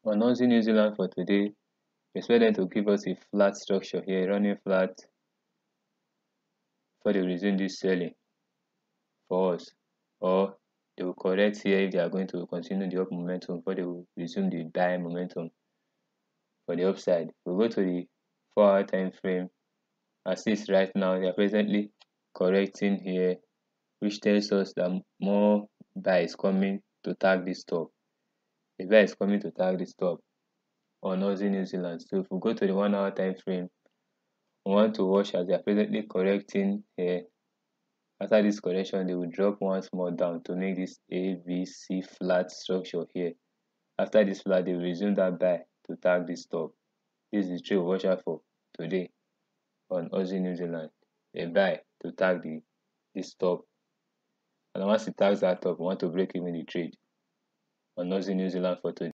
On Aussie New Zealand for today, we expect them to give us a flat structure here, running flat before they resume this selling for us, or they will correct here if they are going to continue the up momentum before they will resume the buy momentum for the upside. We'll go to the 4-hour time frame. As is right now, they are presently correcting here, which tells us that more buy is coming to tag this top. The buy is coming to tag this top on Aussie New Zealand. So if we go to the 1-hour time frame, we want to watch as they are presently correcting here. After this correction, they will drop once more down to make this ABC flat structure here. After this flat, they will resume that buy to tag this top. This is the trade watch out for today on Aussie New Zealand. A buy to tag this top. And once it tags that top, we want to break even the trade on Aussie New Zealand for today.